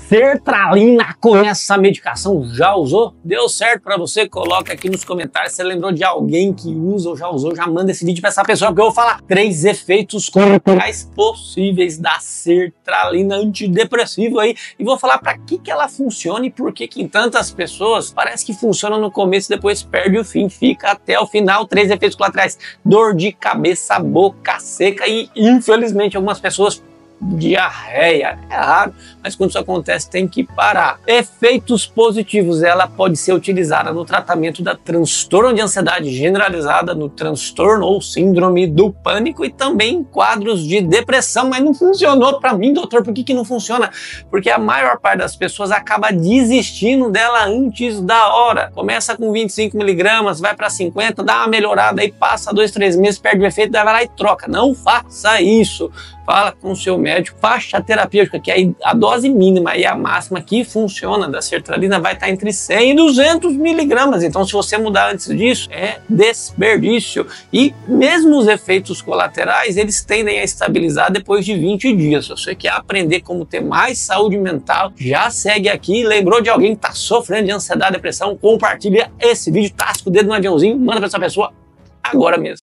Sertralina, conhece essa medicação? Já usou? Deu certo pra você? Coloca aqui nos comentários se você lembrou de alguém que usa ou já usou, já manda esse vídeo pra essa pessoa, porque eu vou falar 3 efeitos colaterais possíveis da sertralina antidepressiva aí, e vou falar pra que ela funciona e por que em tantas pessoas parece que funciona no começo e depois perde o fim, fica até o final. 3 efeitos colaterais: dor de cabeça, boca seca e, infelizmente, algumas pessoas diarreia. É raro, mas quando isso acontece tem que parar. Efeitos positivos: ela pode ser utilizada no tratamento da transtorno de ansiedade generalizada, no transtorno ou síndrome do pânico e também em quadros de depressão. Mas não funcionou para mim, doutor. Por que não funciona? Porque a maior parte das pessoas acaba desistindo dela antes da hora. Começa com 25 miligramas, vai para 50, dá uma melhorada, aí passa 2, 3 meses, perde o efeito, daí vai lá e troca. Não faça isso. Fala com o seu médico, faixa terapêutica, que é a dose mínima e a máxima que funciona da sertralina vai estar entre 100 e 200 miligramas. Então, se você mudar antes disso, é desperdício. E mesmo os efeitos colaterais, eles tendem a estabilizar depois de 20 dias. Se você quer aprender como ter mais saúde mental, já segue aqui. Lembrou de alguém que está sofrendo de ansiedade, depressão? Compartilha esse vídeo, tasca o dedo no aviãozinho, manda para essa pessoa agora mesmo.